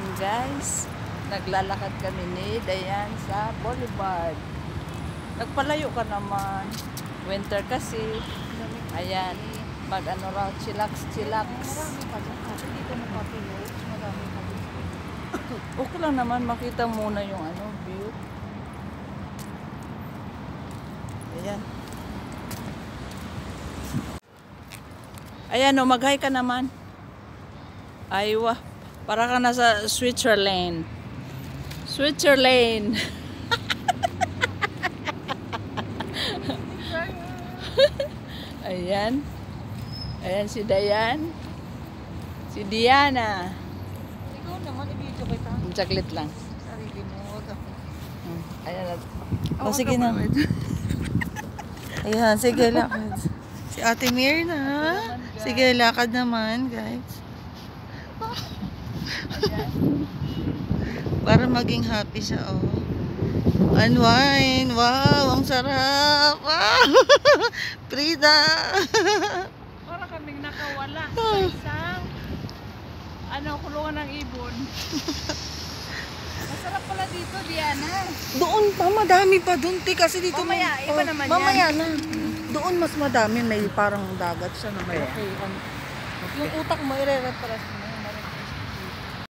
Ayan guys, naglalakad kami ni Dayan sa Boulevard. Nagpalayo ka naman. Winter kasi. Ayan, mag-ano raw, chillax. Marami pa dyan. Kasi dito mo papilos. Marami pa dyan. Okay lang naman, makita muna yung view. Ayan. Ayan o, mag-hi ka naman. Aywa, para ka nasa Switzerland. Ayan. Ayan si Dayan. Si Diana. Ikaw naman, i-video kita. Saglit lang. Sarili mo, wag ako. Ayan. Oh, Sige na. Ayan, sige, lakad. Si Ate Mirna. Sige, lakad naman, guys. Para maging happy siya, oh. Unwind. Wow, ang sarap. Wow. Frida. Para kaming nakawala sa isang kulungan ng ibon. Masarap pala dito, Diana. Doon pa, madami pa doon. Kasi dito Mamaya, iba naman yan. mamaya na. Doon mas madami. May parang dagat siya na malaki. Yung utak mo, ire-reference mo.